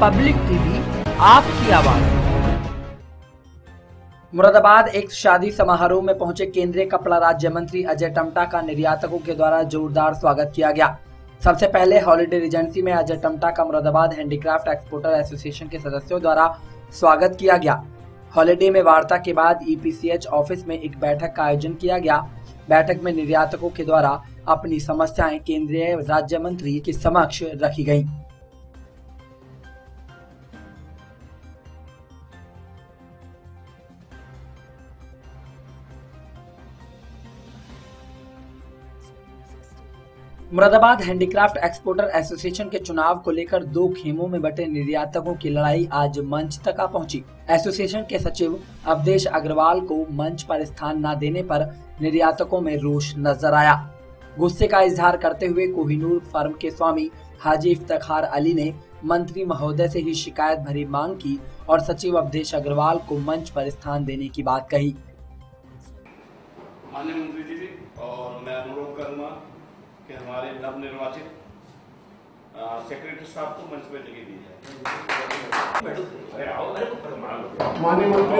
Public TV, आपकी आवाज। मुरादाबाद एक शादी समारोह में पहुंचे केंद्रीय कपड़ा राज्य मंत्री अजय टम्टा का निर्यातकों के द्वारा जोरदार स्वागत किया गया। सबसे पहले हॉलिडे रिजेंसी में अजय टम्टा का मुरादाबाद हैंडीक्राफ्ट एक्सपोर्टर एसोसिएशन के सदस्यों द्वारा स्वागत किया गया। हॉलिडे में वार्ता के बाद ईपीसीएच ऑफिस में एक बैठक का आयोजन किया गया। बैठक में निर्यातकों के द्वारा अपनी समस्याएं केंद्रीय राज्य मंत्री के समक्ष रखी गयी। मुरादाबाद हैंडीक्राफ्ट एक्सपोर्टर एसोसिएशन के चुनाव को लेकर दो खेमों में बटे निर्यातकों की लड़ाई आज मंच तक आ पहुंची। एसोसिएशन के सचिव अवधेश अग्रवाल को मंच पर स्थान न देने पर निर्यातकों में रोष नजर आया। गुस्से का इजहार करते हुए कोहिनूर फर्म के स्वामी हाजी इफ्तिखार अली ने मंत्री महोदय से ही शिकायत भरी मांग की और सचिव अवधेश अग्रवाल को मंच पर स्थान देने की बात कही। माननीय मंत्री जी और मैं अनुरोध करूंगा कि हमारे नवनिर्वाचित सेक्रेटरी साहब को मंच पर जगह दी जाए। माननीय मंत्री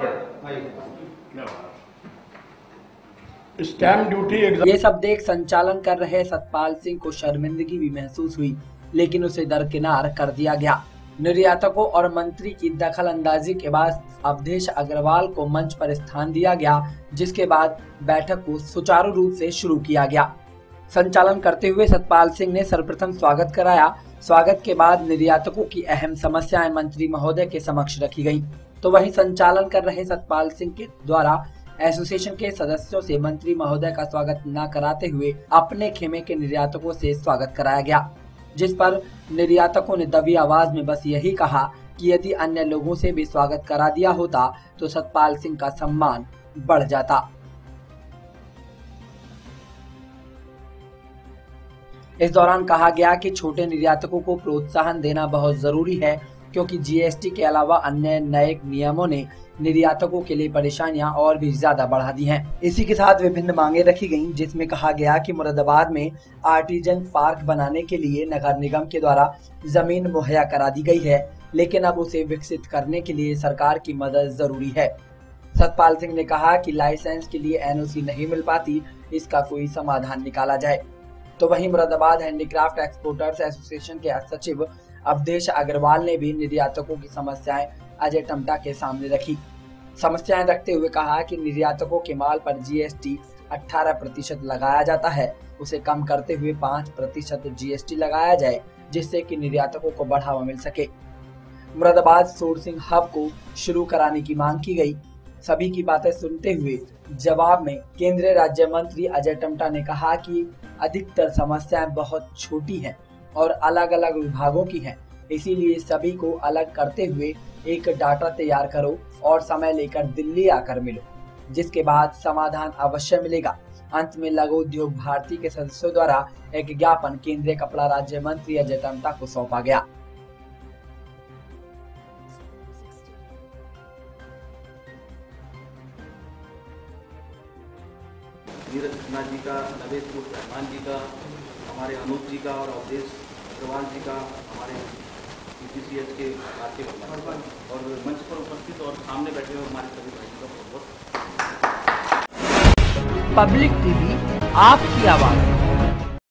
जी, स्टैम्प ड्यूटी ये सब देख संचालन कर रहे सतपाल सिंह को शर्मिंदगी भी महसूस हुई, लेकिन उसे दरकिनार कर दिया गया। निर्यातकों और मंत्री की दखल अंदाजी के बाद अवधेश अग्रवाल को मंच पर स्थान दिया गया, जिसके बाद बैठक को सुचारू रूप से शुरू किया गया। संचालन करते हुए सतपाल सिंह ने सर्वप्रथम स्वागत कराया। स्वागत के बाद निर्यातकों की अहम समस्याएं मंत्री महोदय के समक्ष रखी गयी। तो वहीं संचालन कर रहे सतपाल सिंह के द्वारा एसोसिएशन के सदस्यों से मंत्री महोदय का स्वागत न कराते हुए अपने खेमे के निर्यातकों से स्वागत कराया गया, जिस पर निर्यातकों ने दबी आवाज में बस यही कहा कि यदि अन्य लोगों से भी स्वागत करा दिया होता तो सतपाल सिंह का सम्मान बढ़ जाता। इस दौरान कहा गया कि छोटे निर्यातकों को प्रोत्साहन देना बहुत जरूरी है, क्योंकि जीएसटी के अलावा अन्य नए नियमों ने निर्यातकों के लिए परेशानियां और भी ज्यादा बढ़ा दी हैं। इसी के साथ विभिन्न मांगे रखी गईं, जिसमें कहा गया कि मुरादाबाद में आर्टिजन पार्क बनाने के लिए नगर निगम के द्वारा जमीन मुहैया करा दी गई है, लेकिन अब उसे विकसित करने के लिए सरकार की मदद जरूरी है। सतपाल सिंह ने कहा कि लाइसेंस के लिए एनओसी नहीं मिल पाती, इसका कोई समाधान निकाला जाए। तो वहीं मुरादाबाद हैंडीक्राफ्ट एक्सपोर्टर्स एसोसिएशन के सचिव अवधेश अग्रवाल ने भी निर्यातकों की समस्याएं अजय टम्टा के सामने रखी। समस्याएं रखते हुए कहा कि निर्यातकों के माल पर जीएसटी 18% लगाया जाता है, उसे कम करते हुए 5% जीएसटी लगाया जाए, जिससे कि निर्यातकों को बढ़ावा मिल सके। मुरादाबाद सोर्सिंग हब को शुरू कराने की मांग की गई। सभी की बातें सुनते हुए जवाब में केंद्रीय राज्य मंत्री अजय टम्टा ने कहा कि अधिकतर समस्याएं बहुत छोटी हैं और अलग अलग विभागों की हैं, इसीलिए सभी को अलग करते हुए एक डाटा तैयार करो और समय लेकर दिल्ली आकर मिलो, जिसके बाद समाधान अवश्य मिलेगा। अंत में लघु उद्योग भारती के सदस्यों द्वारा एक ज्ञापन केंद्रीय कपड़ा राज्य मंत्री अजय टम्टा को सौंपा गया। नीरज खन्ना जी का, नवेद रहमान जी का, हमारे अनूप जी का और अवधेश अग्रवाल जी का, हमारे ईपीसीएच के भारतीय और मंच पर उपस्थित और सामने बैठे हुए हमारे सभी भाइयों का बहुत बहुत। पब्लिक टीवी, आपकी आवाज।